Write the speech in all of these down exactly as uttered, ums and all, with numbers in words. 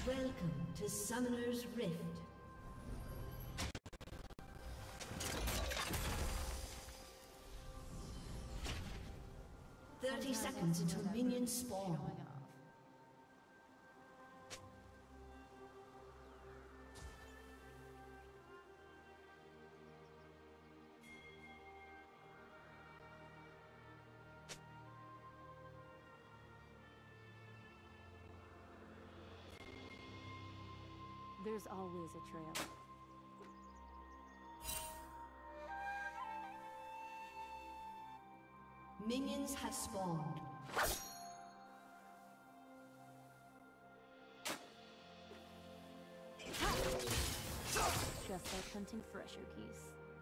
Welcome to Summoner's Rift. Thirty seconds until minions spawn. There's always a trail. Minions have spawned. Just like hunting fresher keys.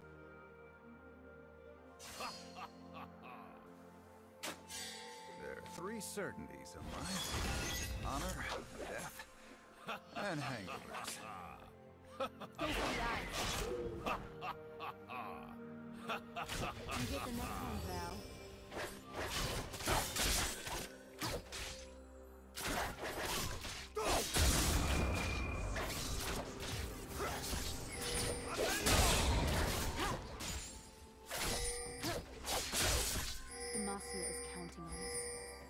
There are three certainties in life: honor, death, and hangovers. Go for the eyes. You get the next one, Val. Demacia is counting on us.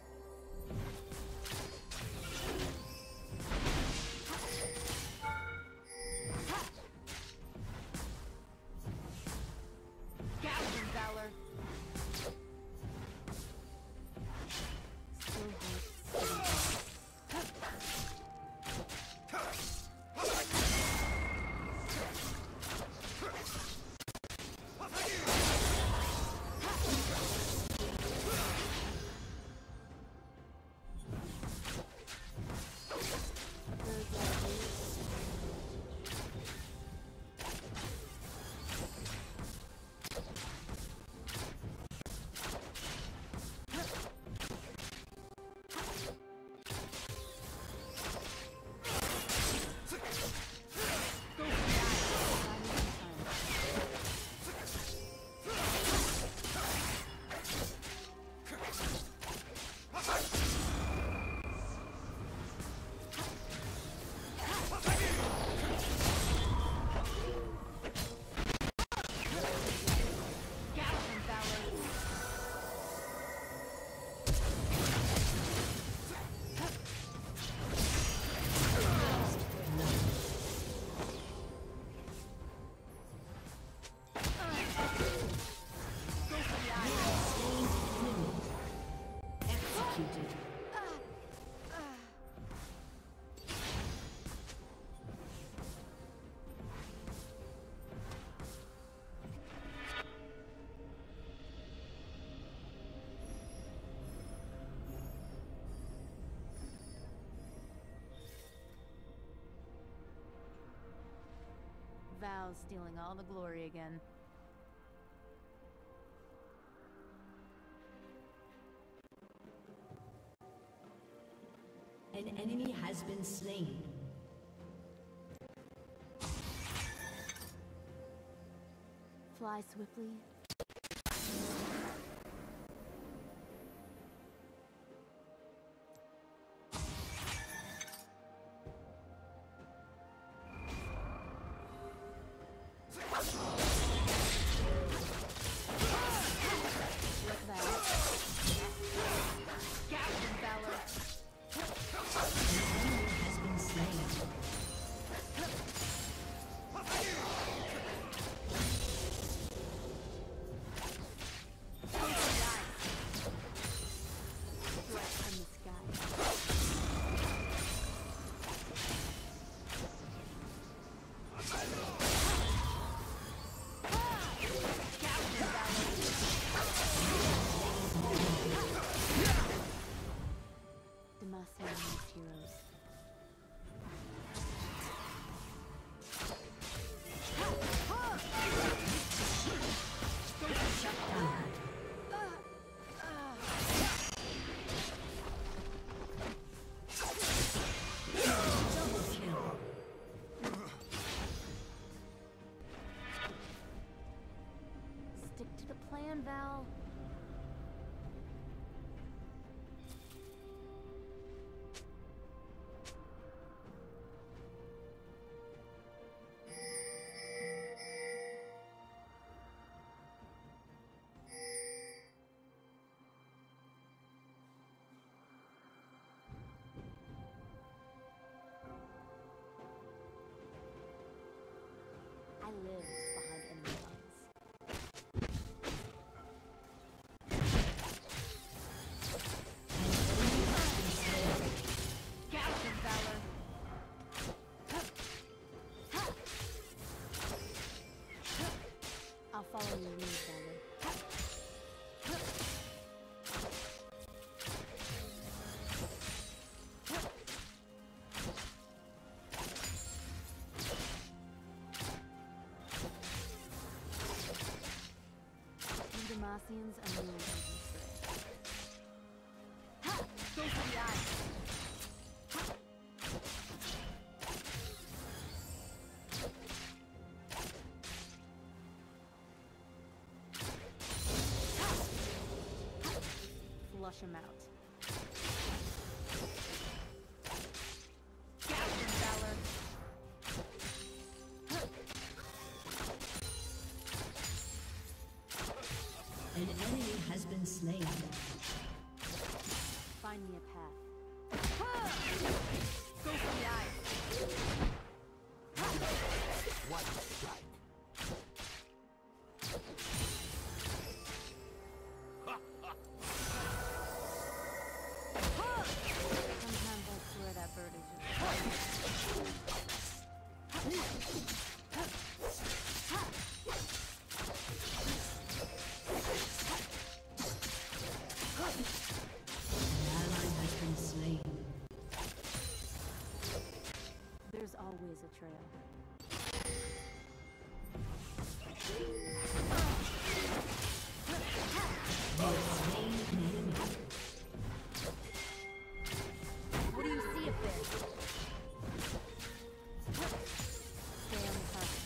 Val's stealing all the glory again. An enemy has been slain. Fly swiftly. Val. Gaussians a new reason for it. Ha! Go for the eyes! Flush him out. Captain Valor! An enemy has been slain. Find me a path. Go for the eyes! What strike? Sometimes I swear that bird is An ally has been slain. There's always a trail. You have slain an enemy. What do you see up there? Stay on the target.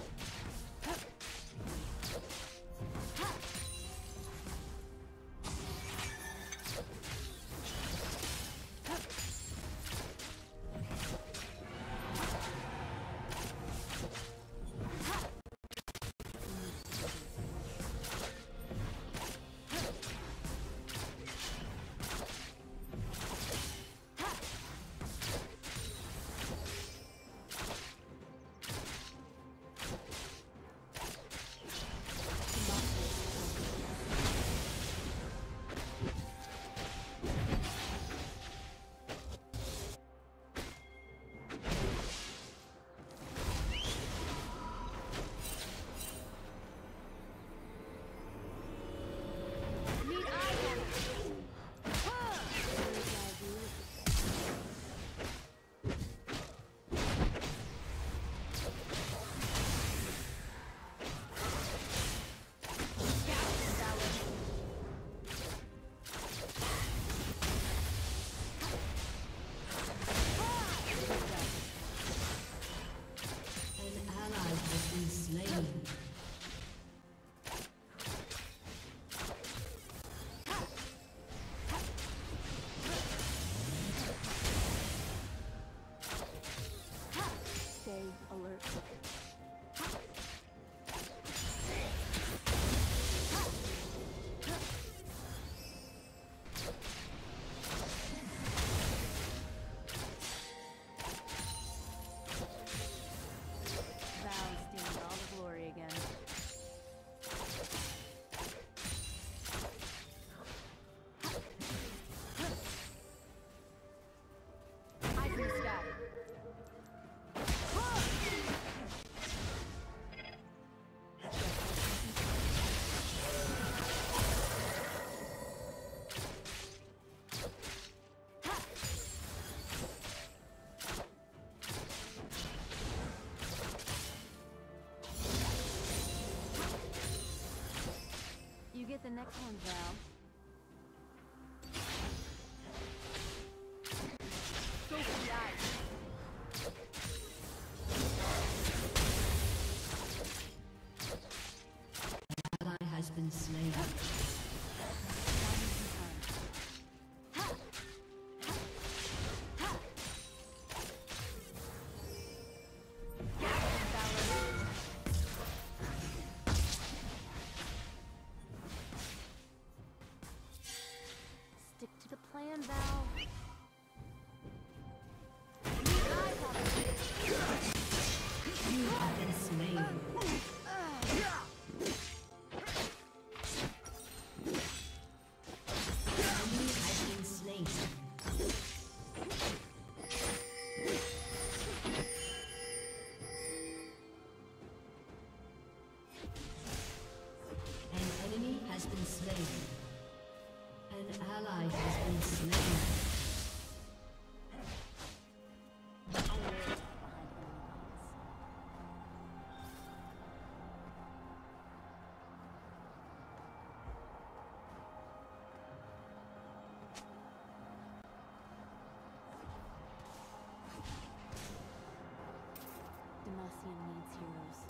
Need eyes on it. What did I do with it? Captain Valor. An ally has been slain. Stay alert. Val stealing all the glory again. Eyes in the sky. You get the next one, Val. Go for the eyes. Ally has been slain. Bastion needs heroes.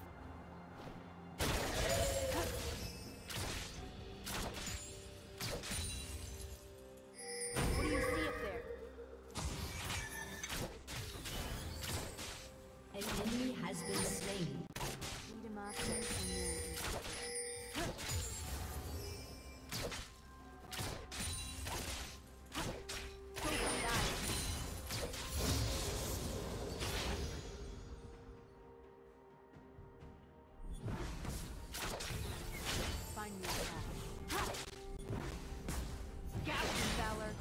What do you see up there? An enemy has been slain. Freedom options and no Find me a path. Gavin Valor.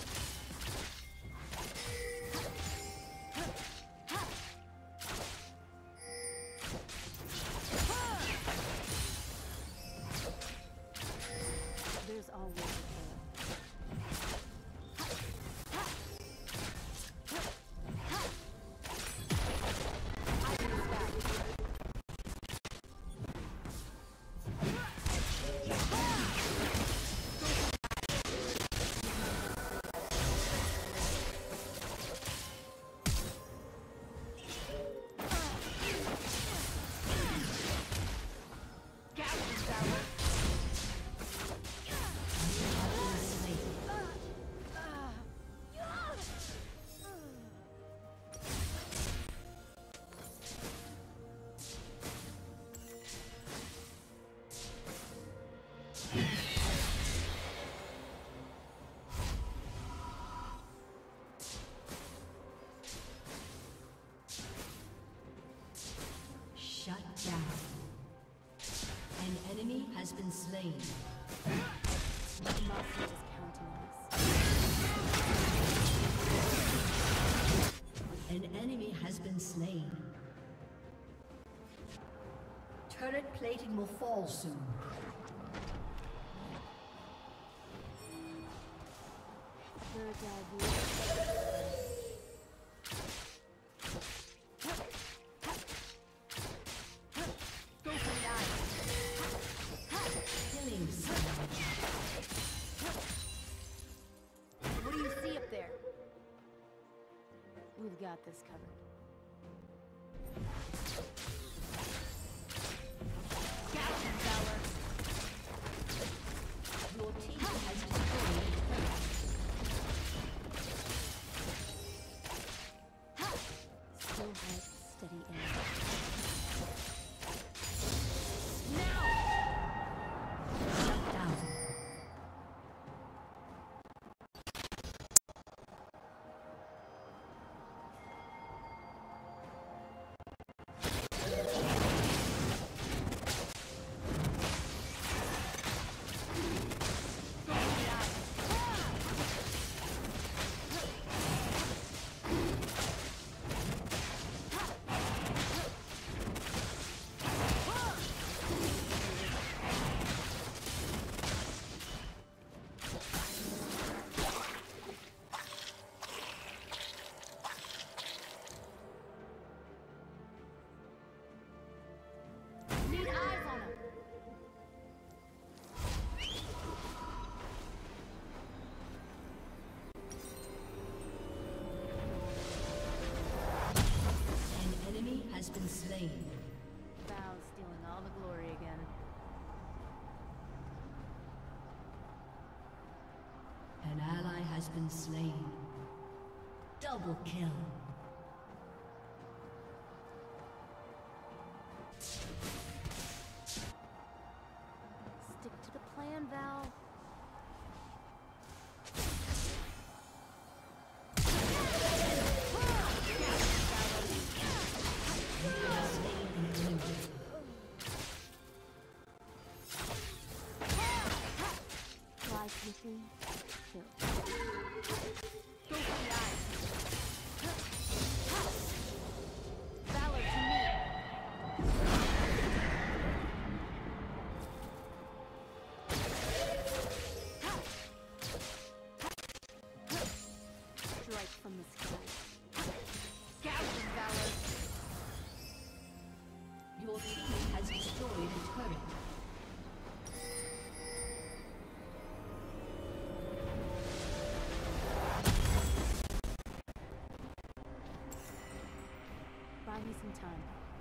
There's always a tail. I can back. Gavin Valor. Shut down. An enemy has been slain. Master is counting on us. An enemy has been slain. Turret plating will fall soon. Bird's eye view. Go for the eye. Killing spree. What do you see up there? We've got this covered. Captain Valor. Your team has destroyed a turret. Still head, steady aim. Shut down. Need eyes on him. An enemy has been slain. Val's stealing all the glory again. An ally has been slain. Double kill. Stick to the plan, Val. Fly swiftly, kill. Go for the eye. Valor to me. Strike from the sky. Gavin Valor. Your team has destroyed a turret. Buy me some time.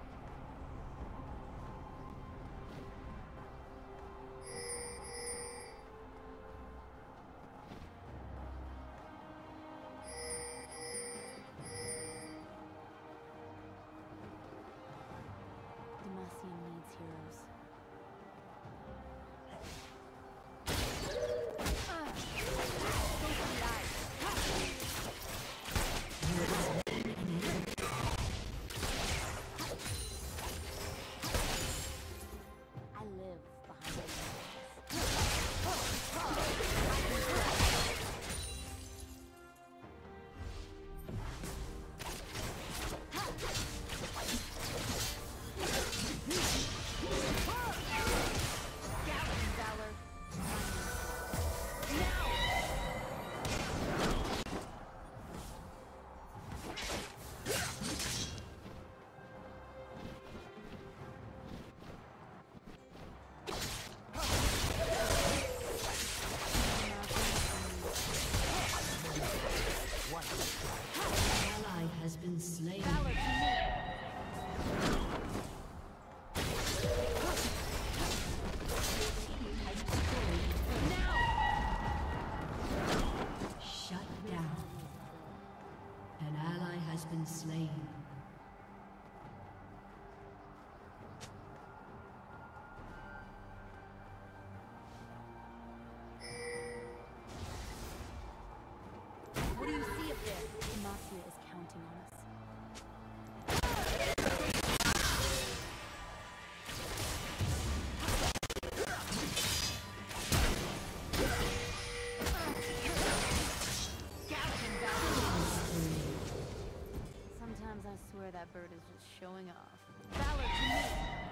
is just showing off. Valor to me!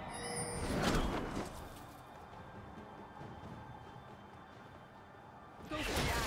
Go for that!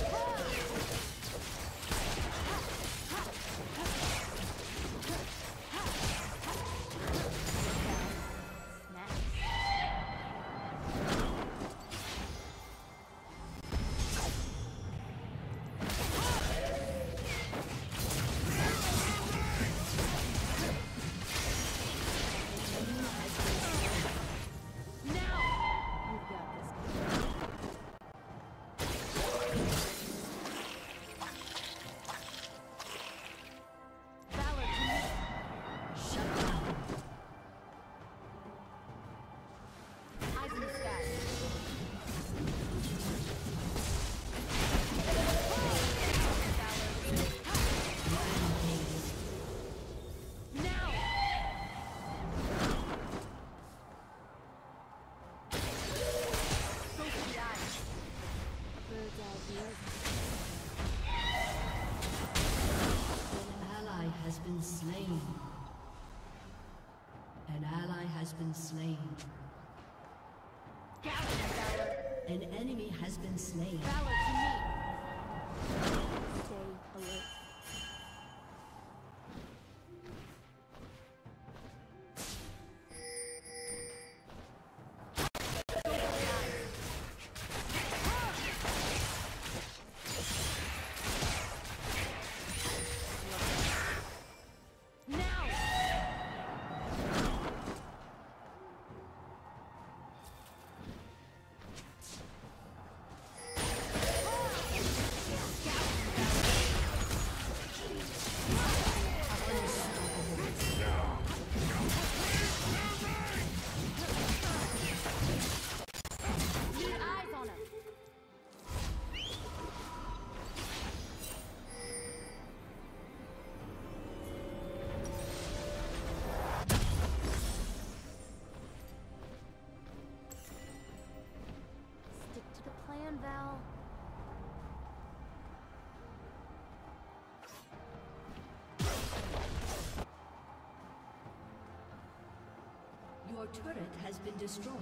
Been slain. An ally has been slain. An enemy has been slain. Valor to me. Stay alert. Val. Your turret has been destroyed.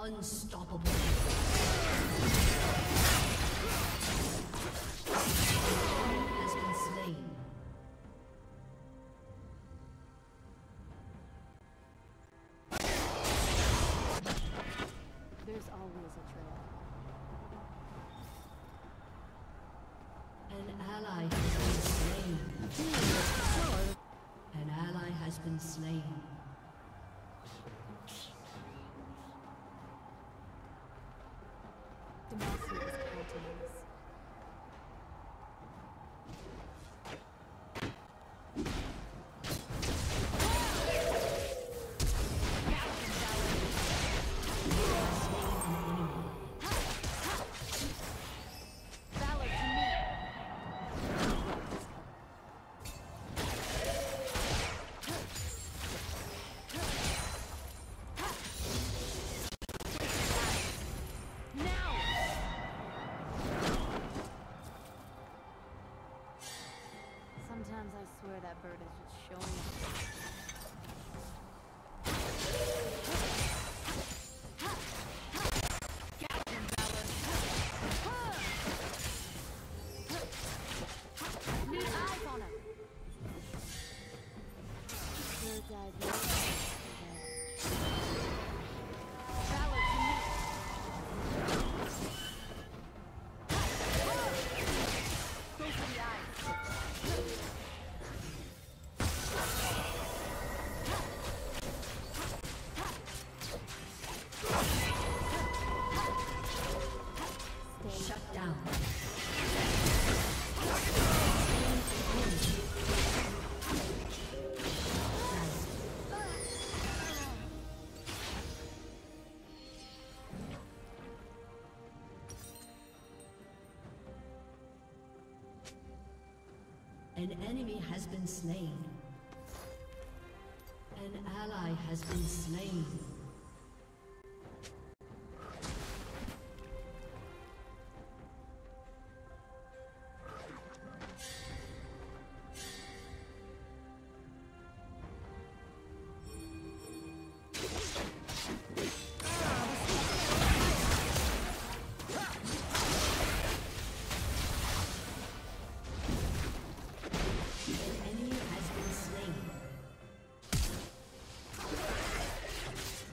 Unstoppable. Has been slain. There's always a trail. An ally has been slain. An ally has been slain. Demacia is counting us. Sometimes I swear that bird is just showing up. Need eyes on him. Bird's eye view. Valor to me. Go for the eyes. Shut down. An enemy has been slain. An ally has been slain. An enemy has been slain.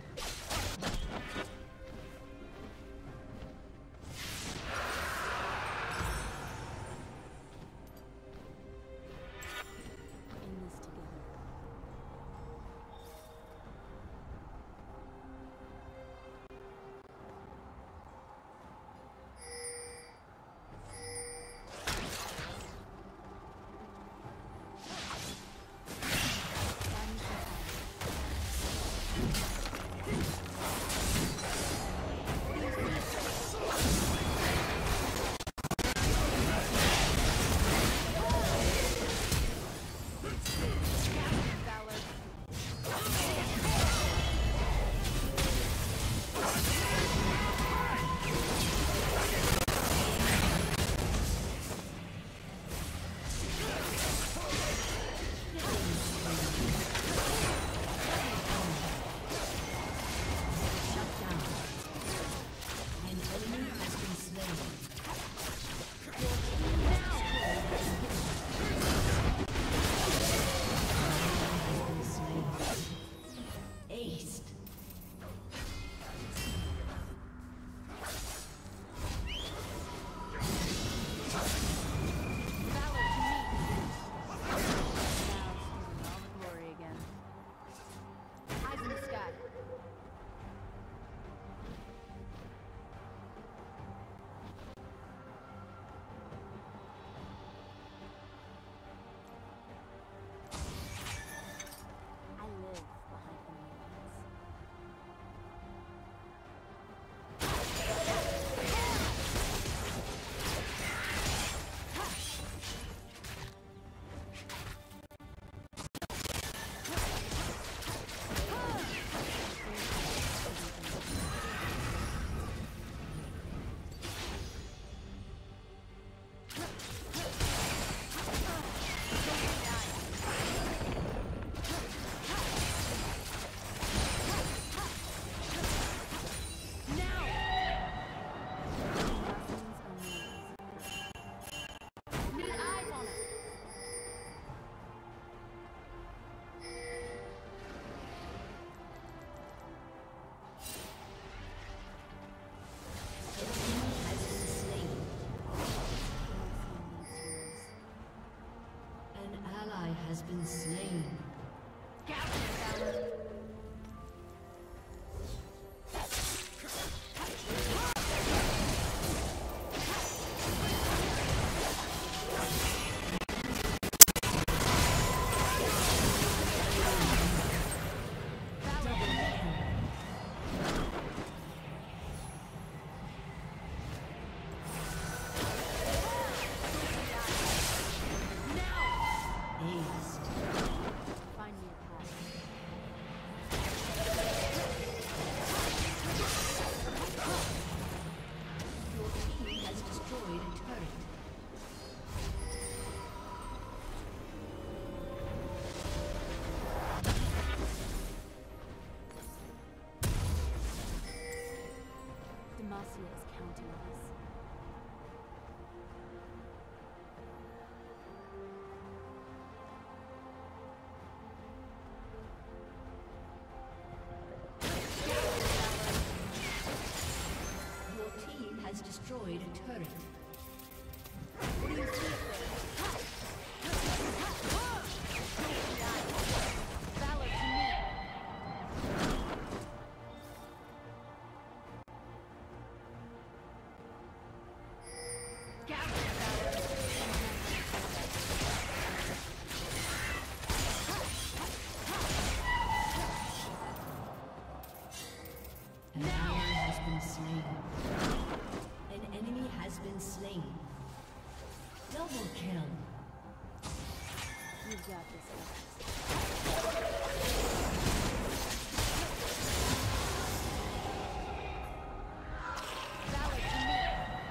has been slain. Demacia is counting on us. Your team has destroyed a turret. What do you see there? Valor to me. An ally has been slain. An enemy has been slain. Double kill. You've got this, guys. Valor to me.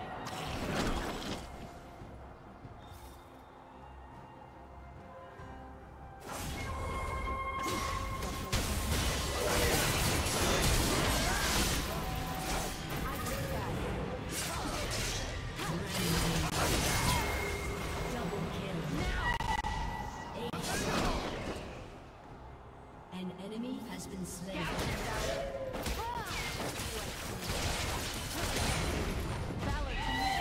Double kill. Ace. An enemy has been slain. Valor to me.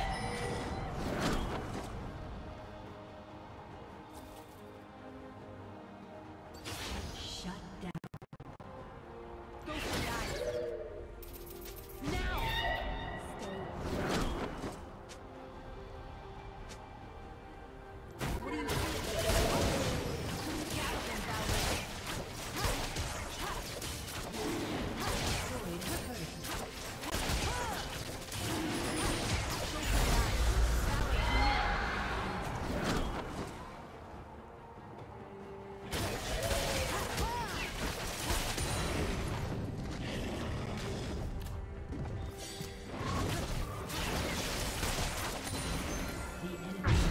Shut down. Go for die. Now. Stay. What do you see? Captain Valor. Destroyed a turret. The enemy